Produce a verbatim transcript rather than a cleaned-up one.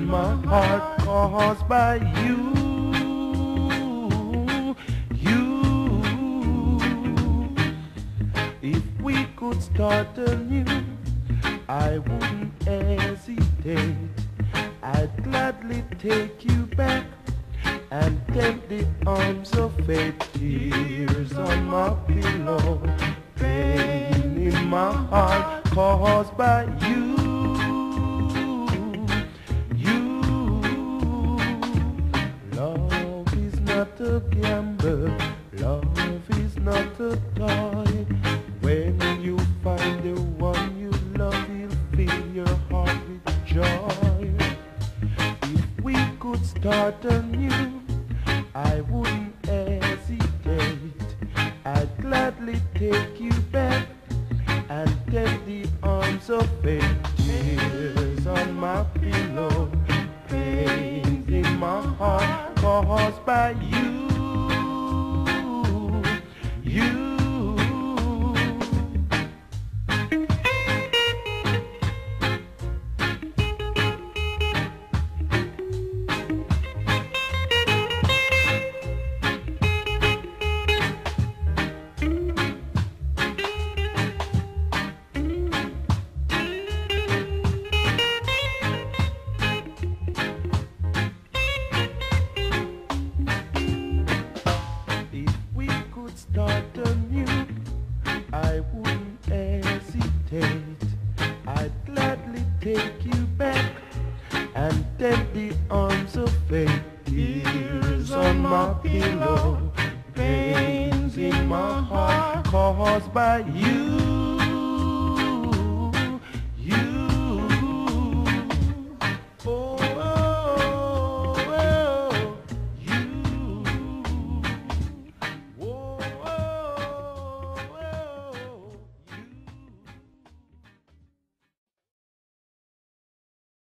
in my heart caused by you. You. If we could start anew, I wouldn't hesitate. I'd gladly take you back and tempt the arms of fate. Tears on my pillow, pain in my heart caused by you. You. Love is not a gamble, love is not a toy. When you find the one you love, he'll fill your heart with joy. If we could start anew, I wouldn't hesitate. I'd gladly take you back and take the arms of fate. Tears on my pillow, pain in my heart caused by you. You. Start anew, I wouldn't hesitate. I'd gladly take you back and tempt the arms of fate. Tears on my pillow, pains in my heart caused by you.